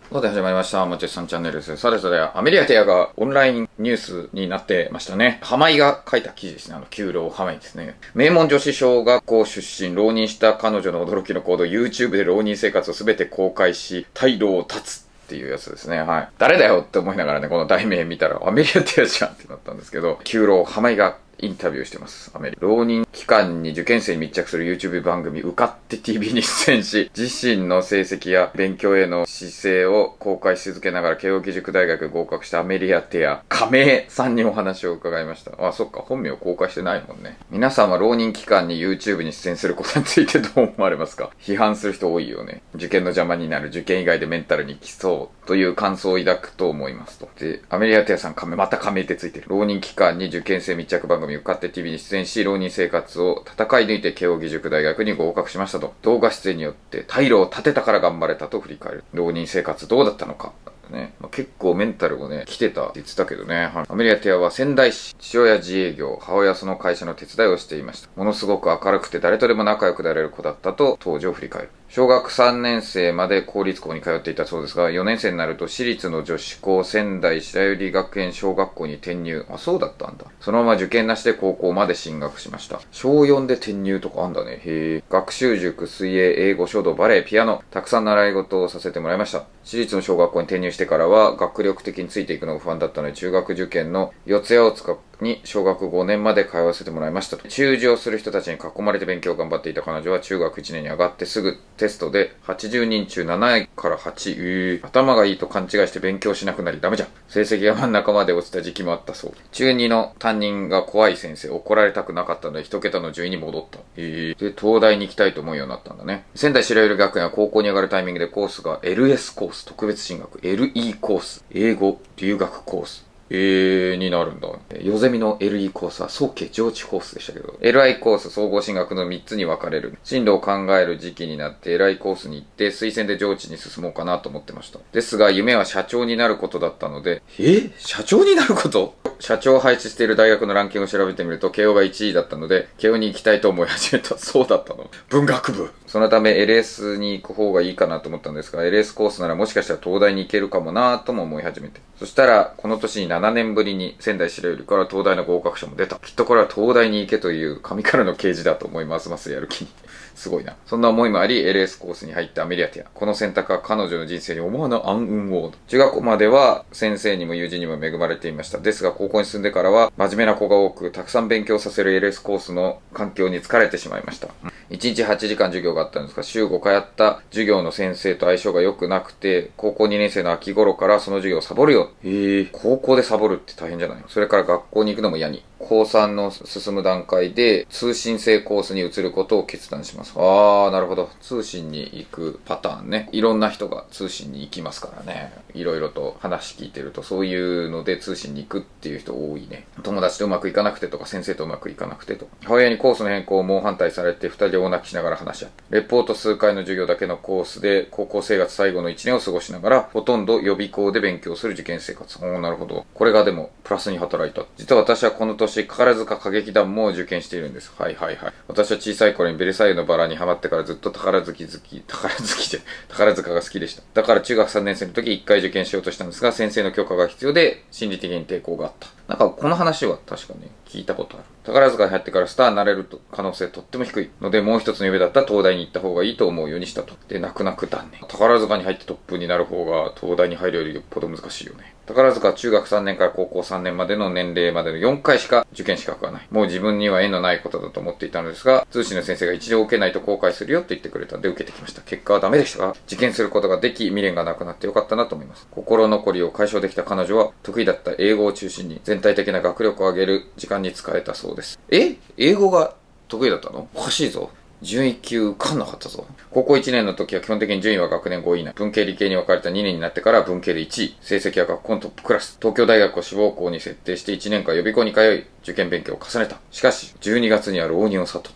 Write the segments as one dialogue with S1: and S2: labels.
S1: さて始まりました。もちさんチャンネルです。さてさて、アメリアテアがオンラインニュースになってましたね。浜井が書いた記事ですね。給料浜井ですね。名門女子小学校出身、浪人した彼女の驚きの行動、YouTube で浪人生活をすべて公開し、退路を断つ。っていうやつですね。はい。誰だよって思いながらね、この題名見たら、アメリアテアじゃんってなったんですけど、9浪浜井がインタビューしてます。浪人期間に受験生に密着する YouTube 番組、受かって TV に出演し、自身の成績や勉強への姿勢を公開し続けながら、慶応義塾大学合格したアメリアテア、亀井さんにお話を伺いました。あ、そっか、本名公開してないもんね。皆さんは浪人期間に YouTube に出演することについてどう思われますか？批判する人多いよね。受験の邪魔になる、受験以外でメンタルにきそうという感想を抱くと思いますと。で、アメリアテアさんまた亀井ってついてる。浪人期間に受験生密着番組受かって TV に出演し、浪人生活を戦い抜いて慶応義塾大学に合格しましたと。動画出演によって退路を立てたから頑張れたと振り返る。浪人生活どうだったのか。ね、結構メンタルをね、来てたって言ってたけどね。アメリアテアは仙台市、父親自営業、母親はその会社の手伝いをしていました。ものすごく明るくて誰とでも仲良くなれる子だったと当時を振り返る。小学3年生まで公立校に通っていたそうですが、4年生になると私立の女子校仙台白百合学園小学校に転入。あ、そうだったんだ。そのまま受験なしで高校まで進学しました。小4で転入とかあんだね。へえ。学習塾、水泳、英語、書道、バレエ、ピアノ、たくさん習い事をさせてもらいました。私立の小学校に転入してからは学力的についていくのが不安だったので、中学受験の四谷大塚に小学5年まで通わせてもらいましたと。中受をする人たちに囲まれて勉強を頑張っていた彼女は中学1年に上がってすぐテストで80人中7位から8位。頭がいいと勘違いして勉強しなくなりダメじゃん。成績が真ん中まで落ちた時期もあったそう。中2の担任が怖い先生、怒られたくなかったので一桁の順位に戻った。で、東大に行きたいと思うようになったんだね。仙台白百合学園は高校に上がるタイミングでコースが LS コース、特別進学、LE コース、英語留学コース。になるんだ。ヨゼミの LE コースは早期上智コースでしたけど、LI コース総合進学の3つに分かれる。進路を考える時期になって LI コースに行って推薦で上智に進もうかなと思ってました。ですが夢は社長になることだったので、社長になること？社長を配置している大学のランキングを調べてみると慶応が1位だったので、慶応に行きたいと思い始めた。そうだったの？文学部。そのため LS に行く方がいいかなと思ったんですが、LS コースならもしかしたら東大に行けるかもなぁとも思い始めて。そしたら、この年に7年ぶりに仙台白百合から東大の合格者も出た。きっとこれは東大に行けという神からの啓示だと思いますますやる気に。すごいな。そんな思いもあり、LS コースに入ったアメリアテア。この選択は彼女の人生に思わぬ暗雲を。中学校までは先生にも友人にも恵まれていました。ですが高校に進んでからは真面目な子が多く、たくさん勉強させる LS コースの環境に疲れてしまいました。1日8時間授業があったんですが、週5回あった授業の先生と相性が良くなくて、高校2年生の秋頃からその授業をサボるよ。高校でサボるって大変じゃない？それから学校に行くのも嫌に。高3の進む段階で通信制コースに移ることを決断します。なるほど。通信に行くパターンね。いろんな人が通信に行きますからね。いろいろと話聞いてるとそういうので通信に行くっていう人多いね。友達とうまくいかなくてとか先生とうまくいかなくてと。母親にコースの変更を猛反対されて2人で大泣きしながら話し合った。レポート数回の授業だけのコースで高校生活最後の1年を過ごしながらほとんど予備校で勉強する受験生活。なるほど。これがでもプラスに働いた。実は私はこの年宝塚歌劇団も受験しているんです。はい。私は小さい頃にベルサイユのバラにハマってからずっと宝塚が好きでした。だから中学3年生の時1回受験しようとしたんですが、先生の許可が必要で心理的に抵抗があった。なんかこの話は確かね、聞いたことある。宝塚に入ってからスターになれる可能性とっても低いので、もう一つの夢だったら東大に行った方がいいと思うようにしたと。で、泣く泣く断念。宝塚に入ってトップになる方が東大に入るよりよっぽど難しいよね。宝塚は中学3年から高校3年までの年齢までの4回しか受験資格がない。もう自分には縁のないことだと思っていたのですが、通信の先生が一度受けないと後悔するよと言ってくれたんで受けてきました。結果はダメでしたが、受験することができ、未練がなくなってよかったなと思います。心残りを解消できた彼女は、得意だった英語を中心に全体的な学力を上げる時間に使えたそうです。英語が得意だったの？おかしいぞ。準1級受かんなかったぞ。高校1年の時は基本的に順位は学年5位以内。文系理系に分かれた2年になってから文系で1位。成績は学校のトップクラス。東京大学を志望校に設定して1年間予備校に通い、受験勉強を重ねた。しかし、12月には浪人を悟った。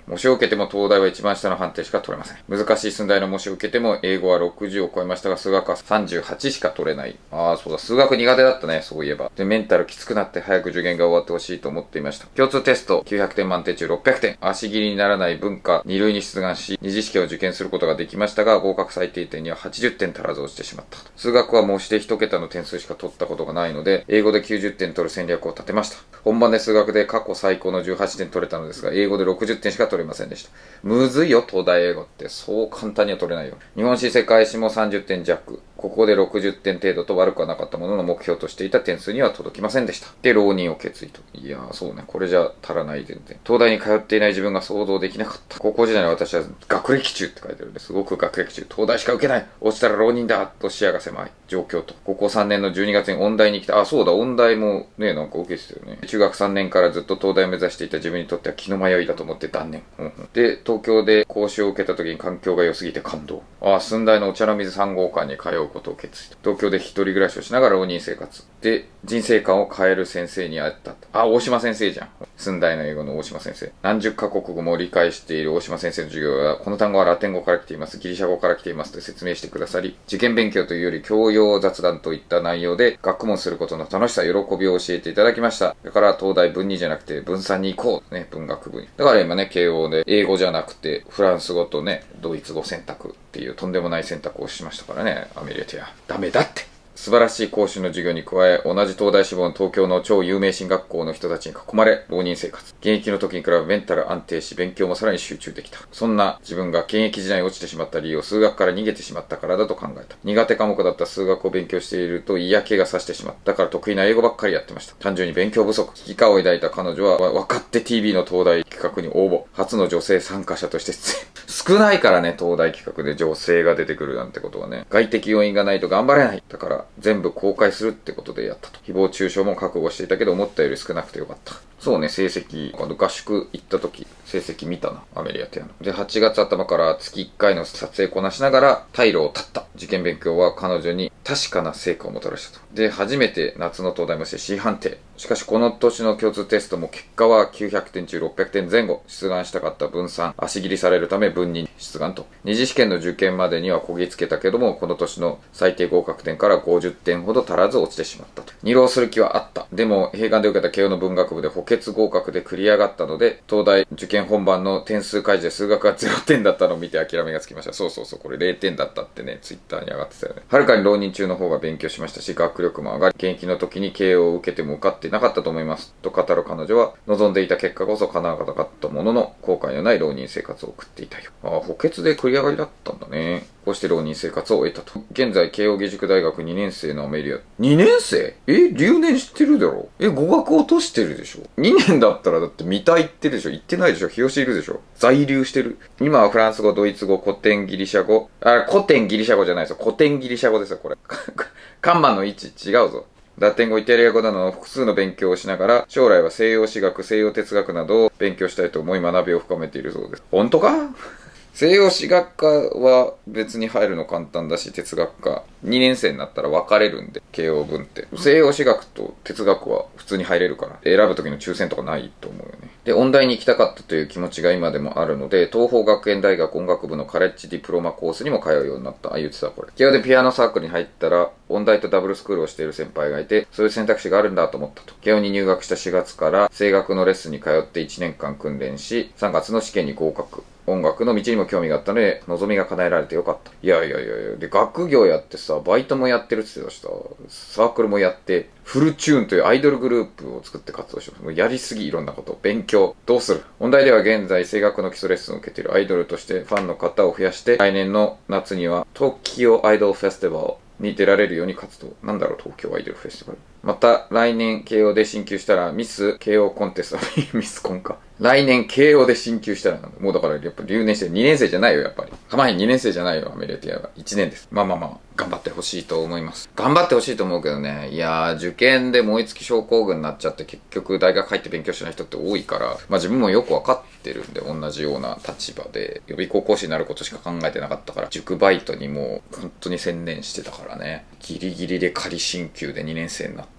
S1: 模試を受けても東大は一番下の判定しか取れません。難しい寸大の模試を受けても英語は60を超えましたが、数学は38しか取れない。そうだ、数学苦手だったね、そういえば。で、メンタルきつくなって早く受験が終わってほしいと思っていました。共通テスト900点満点中600点。足切りにならない文化2類に出願し、二次試験を受験することができましたが、合格最低点には80点足らず落ちてしまった。数学は模試で1桁の点数しか取ったことがないので、英語で90点取る戦略を立てました。本番で数学で過去最高の18点取れたのですが、英語で60点しか取れませんでした。むずいよ、東大英語って。そう簡単には取れないよ。日本史、世界史も30点弱。ここで60点程度と悪くはなかったものの、目標としていた点数には届きませんでした。で、浪人を決意と。いやー、そうね。これじゃ足らない全然。東大に通っていない自分が想像できなかった。高校時代の私は学歴中って書いてあるんで、すごく学歴中。東大しか受けない。落ちたら浪人だと視野が狭い状況と。高校3年の12月に音大に来た。そうだ、音大もね、なんか受けてたよね。中学3年からずっと東大を目指していた自分にとっては気の迷いだと思って断念。で、東京で講習を受けた時に環境が良すぎて感動。寸大のお茶の水3号館に通うことを決意。東京で一人暮らしをしながら浪人生活。で、人生観を変える先生に会った。大島先生じゃん。寸大の英語の大島先生。何十カ国語も理解している大島先生の授業は、この単語はラテン語から来ています。ギリシャ語から来ていますと説明してくださり、受験勉強というより教養雑談といった内容で、学問することの楽しさ、喜びを教えていただきました。だから東大文2じゃなくて文3に行こう。ね、文学部に。だから今ね、慶応で英語じゃなくて、フランス語とね、ドイツ語選択っていうとんでもない選択をしましたからね、アメリアティア。ダメだって。素晴らしい講師の授業に加え、同じ東大志望の東京の超有名進学校の人たちに囲まれ、浪人生活。現役の時に比べメンタル安定し、勉強もさらに集中できた。そんな自分が現役時代に落ちてしまった理由を数学から逃げてしまったからだと考えた。苦手科目だった数学を勉強していると嫌気がさしてしまった。だから得意な英語ばっかりやってました。単純に勉強不足。危機感を抱いた彼女は、分かって TV の東大企画に応募。初の女性参加者として出演。少ないからね、東大企画で女性が出てくるなんてことはね。外的要因がないと頑張れない。だから、全部公開するってことでやったと。誹謗中傷も覚悟していたけど、思ったより少なくてよかった。そうね、成績、合宿行った時、成績見たな、アメリアティアの。で、8月頭から月1回の撮影こなしながら、退路を断った。受験勉強は彼女に確かな成果をもたらしたと。で、初めて夏の東大模試で C 判定。しかしこの年の共通テストも結果は900点中600点前後。出願したかった分3、足切りされるため分2出願と。二次試験の受験までにはこぎつけたけども、この年の最低合格点から50点ほど足らず落ちてしまったと。二浪する気はあった。でも、併願で受けた慶応の文学部で補欠合格で繰り上がったので、東大受験本番の点数開示で数学が0点だったのを見て諦めがつきました。そうそうそう、これ0点だったってね、ツイッターに上がってたよね。はるかに浪人中の方が勉強しましたし、学力も上がり、現役の時に慶応を受けても受かってなかったと思います。と語る彼女は、望んでいた結果こそ叶わなかったものの、後悔のない浪人生活を送っていたよ。補欠で繰り上がりだったんだね。こうして浪人生活を終えたと。現在、慶応義塾大学2年生のアメリア。2年生留年してるだろ語学落としてるでしょ ?2 年だったらだって未退行ってるでしょ行ってないでしょ日吉いるでしょ在留してる。今はフランス語、ドイツ語、古典ギリシャ語。古典ギリシャ語じゃないですよ。古典ギリシャ語ですよ、これ。カンマの位置違うぞ。ラテン語、イタリア語などの複数の勉強をしながら、将来は西洋史学、西洋哲学などを勉強したいと思い学びを深めているそうです。本当か西洋史学科は別に入るの簡単だし、哲学科2年生になったら分かれるんで、慶応文って。西洋史学と哲学は普通に入れるから、選ぶ時の抽選とかないと思うよね。で、音大に行きたかったという気持ちが今でもあるので、東邦学園大学音楽部のカレッジディプロマコースにも通うようになった。言ってたこれ。慶応でピアノサークルに入ったら、音大とダブルスクールをしている先輩がいて、そういう選択肢があるんだと思ったと。慶応に入学した4月から、声楽のレッスンに通って1年間訓練し、3月の試験に合格。音楽の道にも興味があったので、望みが叶えられてよかった。いや。で、学業やってさ、バイトもやってるって言ってたしさ、サークルもやって、フルチューンというアイドルグループを作って活動してます。もうやりすぎいろんなこと。勉強。どうする？音大では現在、声楽の基礎レッスンを受けているアイドルとしてファンの方を増やして、来年の夏には、東京アイドルフェスティバルに出られるように活動。なんだろう、東京アイドルフェスティバル。また、来年、慶応で進級したら、ミス慶応コンテスト、ミスコンか。来年、慶応で進級したらなんだ。もうだから、やっぱ留年して2年生じゃないよ、やっぱり。かまい2年生じゃないよ、アメリカティアは。1年です。まあ、頑張ってほしいと思います。頑張ってほしいと思うけどね。いやー、受験で燃え尽き症候群になっちゃって、結局大学入って勉強しない人って多いから、まあ自分もよくわかってるんで、同じような立場で、予備高校生になることしか考えてなかったから、塾バイトにもう本当に専念してたからね。ギリギリで仮進級で2年生になって。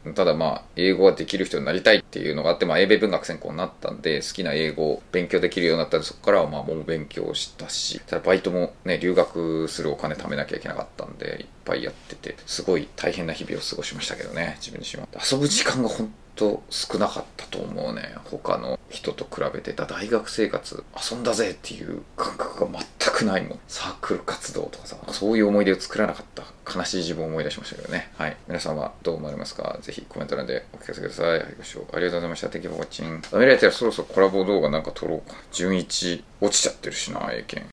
S1: ただまあ、英語ができる人になりたいっていうのがあって、まあ、英米文学専攻になったんで、好きな英語を勉強できるようになったんで、そこからはまあ、もう勉強したし、ただバイトもね、留学するお金貯めなきゃいけなかったんで、いっぱいやってて、すごい大変な日々を過ごしましたけどね、自分自身は。遊ぶ時間が本当少なかったと思うね。他の人と比べて。大学生活遊んだぜっていう感覚が全くないもん。サークル活動とかさ、そういう思い出を作らなかった悲しい自分を思い出しましたけどね。はい。皆さんはどう思われますか？ぜひコメント欄でお聞かせください。はい、ご視聴ありがとうございました。Thank you for watching。アメリカではそろそろコラボ動画なんか撮ろうか。順一落ちちゃってるしな、英検。